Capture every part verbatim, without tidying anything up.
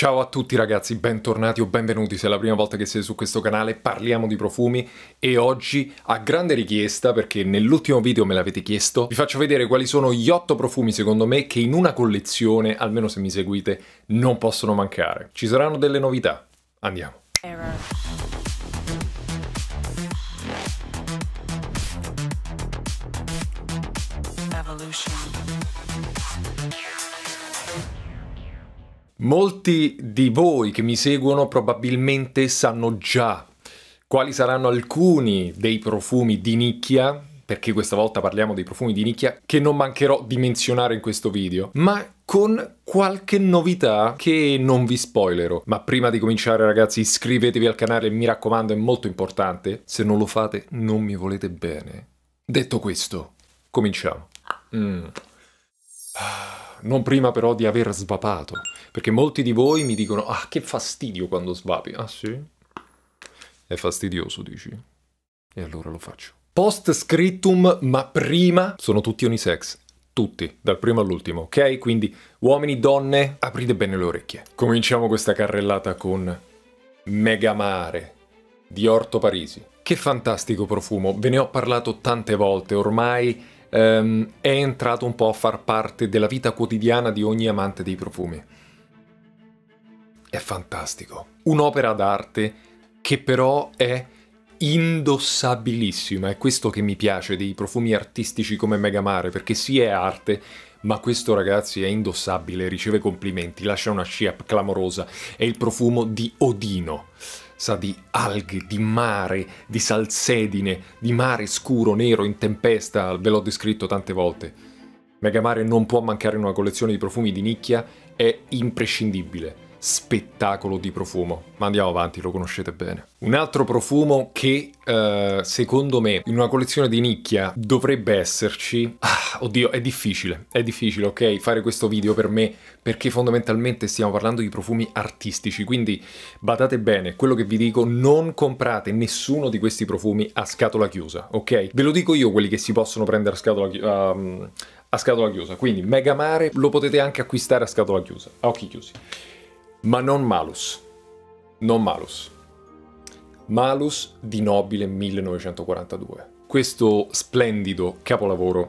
Ciao a tutti ragazzi, bentornati o benvenuti se è la prima volta che siete su questo canale. Parliamo di profumi e oggi, a grande richiesta, perché nell'ultimo video me l'avete chiesto, vi faccio vedere quali sono gli otto profumi secondo me che in una collezione, almeno se mi seguite, non possono mancare. Ci saranno delle novità. Andiamo. Molti di voi che mi seguono probabilmente sanno già quali saranno alcuni dei profumi di nicchia, perché questa volta parliamo dei profumi di nicchia, che non mancherò di menzionare in questo video, ma con qualche novità che non vi spoilerò. Ma prima di cominciare ragazzi, iscrivetevi al canale, mi raccomando, è molto importante. Se non lo fate non mi volete bene. Detto questo, cominciamo. Mm. Non prima però di aver svapato, perché molti di voi mi dicono ah, che fastidio quando svapi. Ah sì? È fastidioso, dici? E allora lo faccio. Post scriptum, ma prima sono tutti unisex. Tutti, dal primo all'ultimo, ok? Quindi uomini, donne, aprite bene le orecchie. Cominciamo questa carrellata con Megamare di Orto Parisi. Che fantastico profumo, ve ne ho parlato tante volte, ormai Um, è entrato un po' a far parte della vita quotidiana di ogni amante dei profumi. È fantastico. Un'opera d'arte che però è indossabilissima. È questo che mi piace dei profumi artistici come Megamare, perché sì è arte, ma questo ragazzi è indossabile, riceve complimenti, lascia una scia clamorosa. È il profumo di Odino. Sa di alghe, di mare, di salsedine, di mare scuro, nero, in tempesta, ve l'ho descritto tante volte. Megamare non può mancare in una collezione di profumi di nicchia, è imprescindibile. Spettacolo di profumo. Ma andiamo avanti, lo conoscete bene. Un altro profumo che, uh, secondo me, in una collezione di nicchia dovrebbe esserci... Ah, oddio, è difficile, è difficile, ok, fare questo video per me, perché fondamentalmente stiamo parlando di profumi artistici, quindi badate bene, quello che vi dico, non comprate nessuno di questi profumi a scatola chiusa, ok? Ve lo dico io quelli che si possono prendere a scatola chiusa. Um, a scatola chiusa, quindi Megamare lo potete anche acquistare a scatola chiusa, a occhi chiusi. Ma non Malus, non Malus. Malus di Nobile millenovecentoquarantadue. Questo splendido capolavoro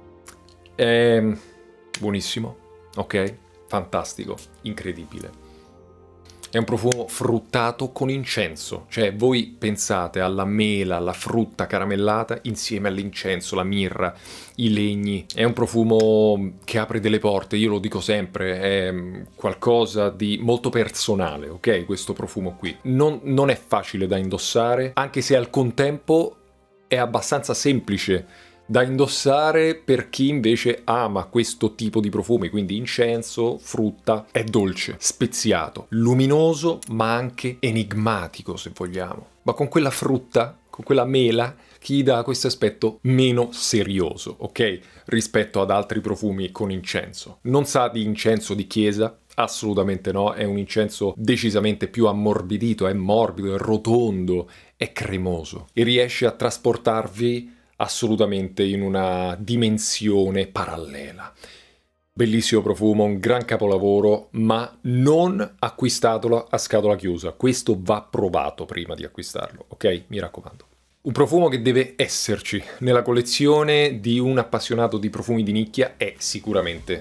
è buonissimo, ok? Fantastico, incredibile. È un profumo fruttato con incenso, cioè voi pensate alla mela, alla frutta caramellata insieme all'incenso, la mirra, i legni. È un profumo che apre delle porte, io lo dico sempre, è qualcosa di molto personale, ok? Questo profumo qui. Non, non è facile da indossare, anche se al contempo è abbastanza semplice da indossare per chi invece ama questo tipo di profumi, quindi incenso, frutta. È dolce, speziato, luminoso ma anche enigmatico se vogliamo, ma con quella frutta, con quella mela che gli dà questo aspetto meno serioso, ok? Rispetto ad altri profumi con incenso. Non sa di incenso di chiesa, assolutamente no, è un incenso decisamente più ammorbidito, è morbido, è rotondo, è cremoso e riesce a trasportarvi assolutamente in una dimensione parallela. Bellissimo profumo, un gran capolavoro, ma non acquistatelo a scatola chiusa. Questo va provato prima di acquistarlo, ok? Mi raccomando. Un profumo che deve esserci nella collezione di un appassionato di profumi di nicchia è sicuramente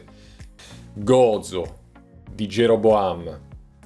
Gozo di Jeroboam.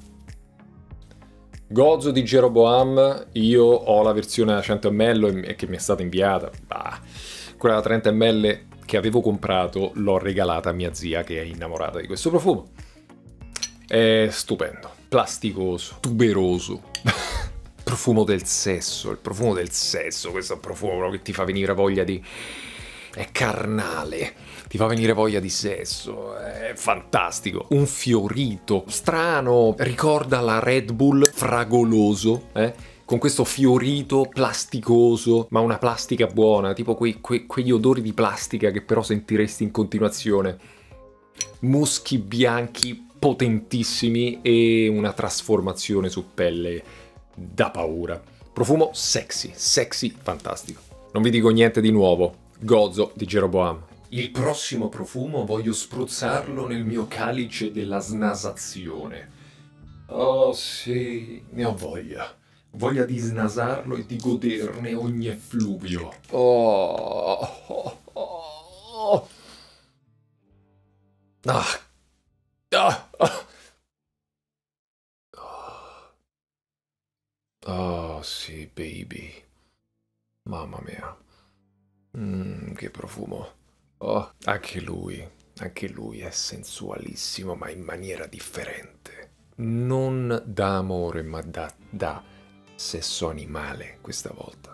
Gozo di Jeroboam, io ho la versione da cento millilitri e che mi è stata inviata. Bah, quella da trenta millilitri che avevo comprato l'ho regalata a mia zia che è innamorata di questo profumo. È stupendo, plasticoso, tuberoso. Profumo del sesso, il profumo del sesso, questo è un profumo che ti fa venire voglia di... è carnale, ti fa venire voglia di sesso, è fantastico. Un fiorito strano, ricorda la Red Bull fragoloso, eh? Con questo fiorito plasticoso, ma una plastica buona, tipo quei, que, quegli odori di plastica che però sentiresti in continuazione. Muschi bianchi potentissimi e una trasformazione su pelle da paura. Profumo sexy, sexy, fantastico. Non vi dico niente di nuovo. Gozo di Jeroboam. Il prossimo profumo voglio spruzzarlo nel mio calice della snasazione. Oh sì, ne ho voglia. Voglia di snasarlo e di goderne ogni effluvio. Oh, oh, oh. Ah, ah, ah. Oh sì, baby. Mamma mia. Mm, che profumo. Oh, anche lui, anche lui è sensualissimo, ma in maniera differente. Non da amore, ma da, da sesso animale questa volta.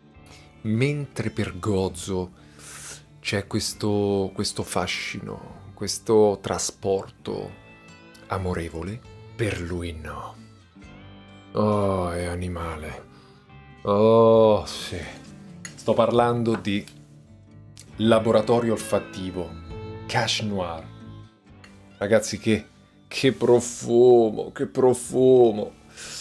Mentre per Gozo c'è questo, questo fascino, questo trasporto amorevole, per lui no. Oh, è animale. Oh, sì. Sto parlando di laboratorio olfattivo Cache Noir. Ragazzi, che, che profumo, che profumo.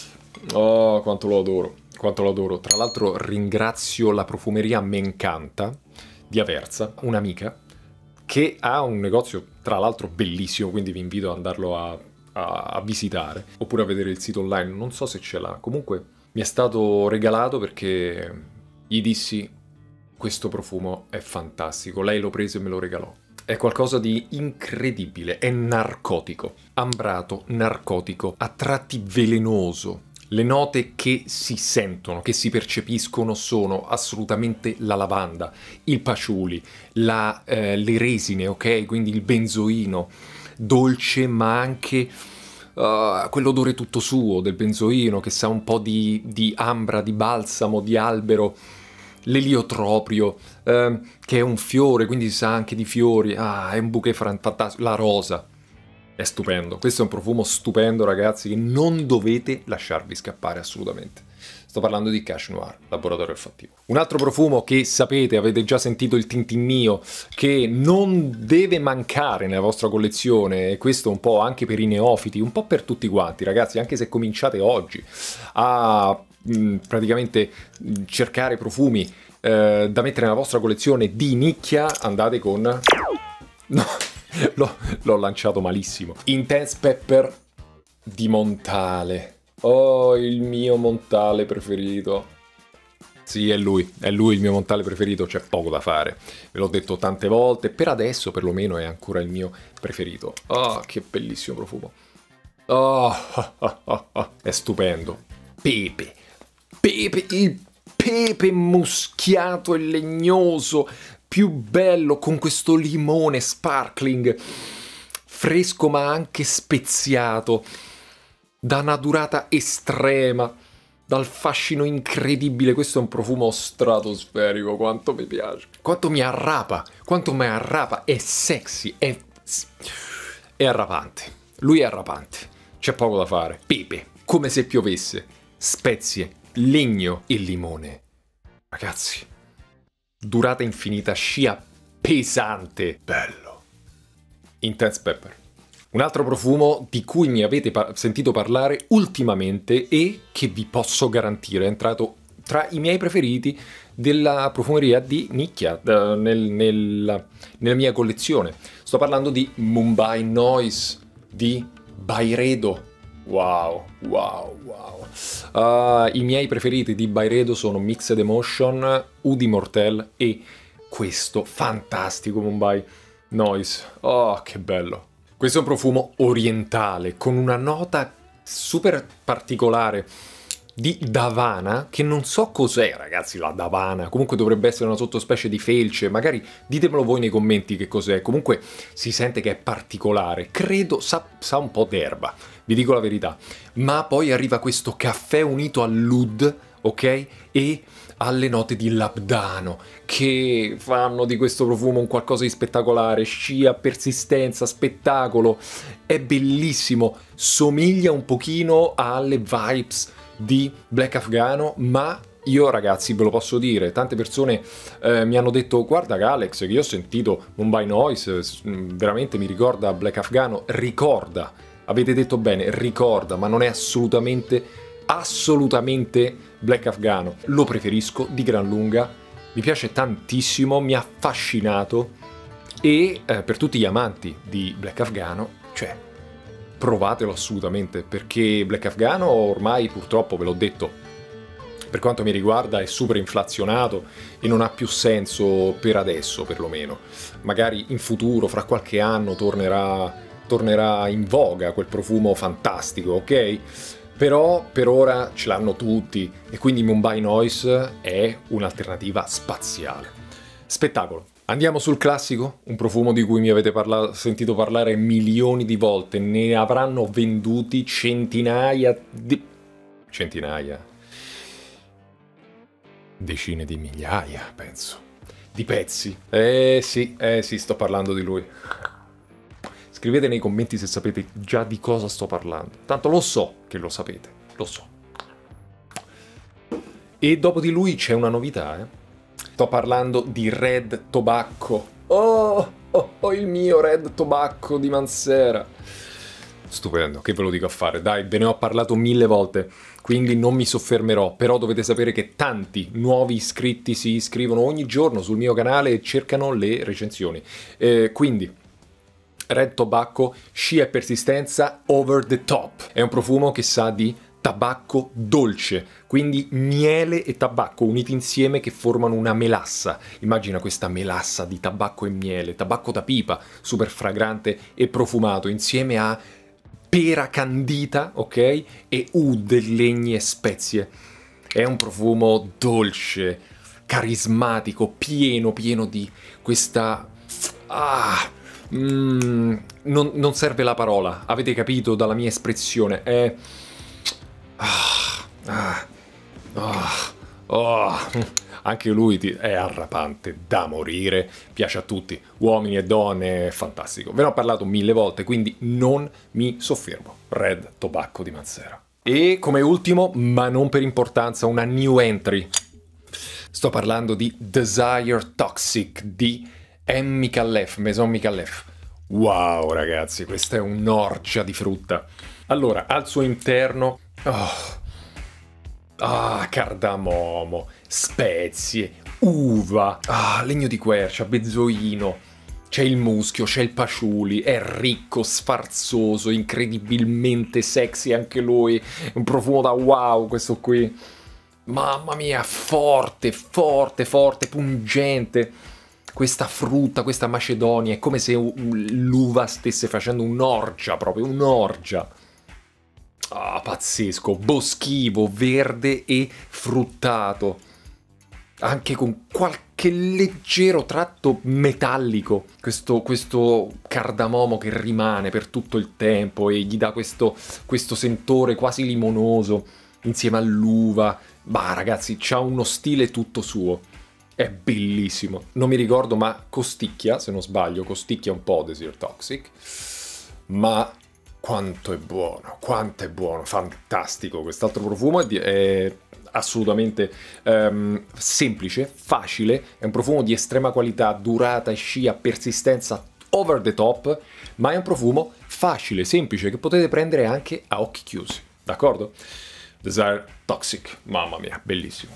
Oh, quanto lo adoro, quanto lo adoro. Tra l'altro ringrazio la profumeria Mencanta di Aversa, un'amica, che ha un negozio, tra l'altro bellissimo, quindi vi invito ad andarlo a, a, a visitare, oppure a vedere il sito online, non so se ce l'ha. Comunque mi è stato regalato perché gli dissi: questo profumo è fantastico. Lei lo prese e me lo regalò. È qualcosa di incredibile, è narcotico, ambrato, narcotico, a tratti velenoso. Le note che si sentono, che si percepiscono sono assolutamente la lavanda, il patchouli, la, eh, le resine, ok? Quindi il benzoino, dolce ma anche uh, quell'odore tutto suo del benzoino che sa un po' di, di ambra, di balsamo, di albero. L'eliotropio, eh, che è un fiore, quindi si sa anche di fiori. Ah, è un bouquet fantastico. La rosa. È stupendo. Questo è un profumo stupendo, ragazzi, che non dovete lasciarvi scappare assolutamente. Sto parlando di Cache Noir, laboratorio olfattivo. Un altro profumo che sapete, avete già sentito il tintinnio, che non deve mancare nella vostra collezione, e questo un po' anche per i neofiti, un po' per tutti quanti, ragazzi, anche se cominciate oggi a mh, praticamente mh, cercare profumi eh, da mettere nella vostra collezione di nicchia, andate con... No, l'ho lanciato malissimo. Intense Pepper di Montale. Oh, il mio Montale preferito. Sì, è lui, è lui il mio Montale preferito, c'è poco da fare. Ve l'ho detto tante volte, per adesso perlomeno è ancora il mio preferito. Oh, che bellissimo profumo. Oh, oh, oh, oh, oh. È stupendo. Pepe. Pepe, il pepe muschiato e legnoso, più bello, con questo limone sparkling, fresco ma anche speziato, da una durata estrema, dal fascino incredibile. Questo è un profumo stratosferico, quanto mi piace, quanto mi arrapa, quanto mi arrapa, è sexy, è, è arrapante, lui è arrapante, c'è poco da fare. Pepe, come se piovesse, spezie, legno e limone, ragazzi. Durata infinita, scia pesante, bello. Intense Pepper. Un altro profumo di cui mi avete par- sentito parlare ultimamente e che vi posso garantire è entrato tra i miei preferiti della profumeria di nicchia uh, nel, nel, nella mia collezione. Sto parlando di Mumbai Noise di Byredo. Wow, wow, wow. Uh, I miei preferiti di Byredo sono Mixed Emotion, Eau de Mortel e questo fantastico Mumbai Noise. Oh, che bello. Questo è un profumo orientale con una nota super particolare di Davana, che non so cos'è, ragazzi, la Davana. Comunque dovrebbe essere una sottospecie di felce, magari ditemelo voi nei commenti che cos'è. Comunque si sente che è particolare, credo sa, sa un po' d'erba, vi dico la verità. Ma poi arriva questo caffè unito all'oud, ok? E alle note di labdano, che fanno di questo profumo un qualcosa di spettacolare. Scia, persistenza, spettacolo, è bellissimo, somiglia un pochino alle vibes di Black Afghano, ma io, ragazzi, ve lo posso dire, tante persone eh, mi hanno detto: guarda Alex, che io ho sentito Mumbai Noise, veramente mi ricorda Black Afghano. Ricorda, avete detto bene, ricorda, ma non è assolutamente, assolutamente Black Afghano. Lo preferisco di gran lunga, mi piace tantissimo, mi ha affascinato, e eh, per tutti gli amanti di Black Afghano, cioè, provatelo assolutamente, perché Black Afghano ormai purtroppo, ve l'ho detto, per quanto mi riguarda è super inflazionato e non ha più senso per adesso perlomeno. Magari in futuro, fra qualche anno, tornerà, tornerà in voga quel profumo fantastico, ok? Però per ora ce l'hanno tutti e quindi Mumbai Noise è un'alternativa spaziale. Spettacolo. Andiamo sul classico, un profumo di cui mi avete parlato, sentito parlare milioni di volte, ne avranno venduti centinaia di... centinaia? Decine di migliaia, penso, di pezzi. Eh sì, eh sì, sto parlando di lui. Scrivete nei commenti se sapete già di cosa sto parlando. Tanto lo so che lo sapete, lo so. E dopo di lui c'è una novità, eh. Sto parlando di Red Tobacco. Oh, oh, oh, il mio Red Tobacco di Mansera. Stupendo, che ve lo dico a fare? Dai, ve ne ho parlato mille volte, quindi non mi soffermerò, però dovete sapere che tanti nuovi iscritti si iscrivono ogni giorno sul mio canale e cercano le recensioni. Eh, quindi, Red Tobacco, scia e persistenza over the top. È un profumo che sa di tabacco dolce, quindi miele e tabacco uniti insieme che formano una melassa. Immagina questa melassa di tabacco e miele, tabacco da pipa, super fragrante e profumato, insieme a pera candita, ok? E oud, legni e spezie. È un profumo dolce, carismatico, pieno, pieno di questa... Ah, mm, non, non serve la parola, avete capito dalla mia espressione. È... Ah, ah, ah, oh. Anche lui è arrapante da morire, piace a tutti, uomini e donne, è fantastico. Ve ne ho parlato mille volte, quindi non mi soffermo. Red Tobacco di Mansera. E come ultimo, ma non per importanza, una new entry. Sto parlando di Desire Toxic di M. Micallef, Maison Micallef. Wow ragazzi, questa è un'orgia di frutta. Allora, al suo interno... Oh, ah, cardamomo, spezie, uva, ah, legno di quercia, benzoino, c'è il muschio, c'è il patchouli, è ricco, sfarzoso, incredibilmente sexy anche lui, un profumo da wow questo qui. Mamma mia, forte, forte, forte, pungente. Questa frutta, questa macedonia, è come se l'uva stesse facendo un'orgia, proprio un'orgia. Ah, pazzesco, boschivo, verde e fruttato, anche con qualche leggero tratto metallico, questo, questo cardamomo che rimane per tutto il tempo e gli dà questo, questo sentore quasi limonoso insieme all'uva. Bah ragazzi, c'ha uno stile tutto suo, è bellissimo. Non mi ricordo, ma costicchia, se non sbaglio, costicchia un po' Desire Toxic, ma... quanto è buono, quanto è buono, fantastico. Quest'altro profumo è, è assolutamente um, semplice, facile, è un profumo di estrema qualità, durata, scia, persistenza over the top, ma è un profumo facile, semplice, che potete prendere anche a occhi chiusi, d'accordo? Desire Toxic, mamma mia, bellissimo.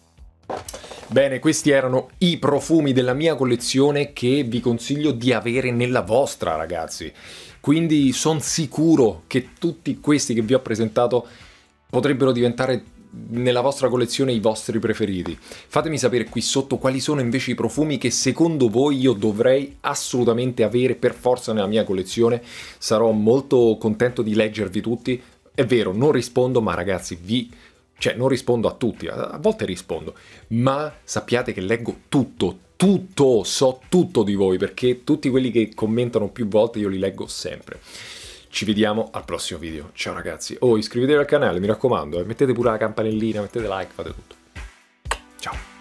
Bene, questi erano i profumi della mia collezione che vi consiglio di avere nella vostra, ragazzi. Quindi sono sicuro che tutti questi che vi ho presentato potrebbero diventare nella vostra collezione i vostri preferiti. Fatemi sapere qui sotto quali sono invece i profumi che secondo voi io dovrei assolutamente avere per forza nella mia collezione. Sarò molto contento di leggervi tutti. È vero, non rispondo, ma ragazzi vi... cioè non rispondo a tutti, a volte rispondo, ma sappiate che leggo tutto, tutto, so tutto di voi, perché tutti quelli che commentano più volte io li leggo sempre. Ci vediamo al prossimo video, ciao ragazzi. Oh, iscrivetevi al canale, mi raccomando, eh. Mettete pure la campanellina, mettete like, fate tutto. Ciao.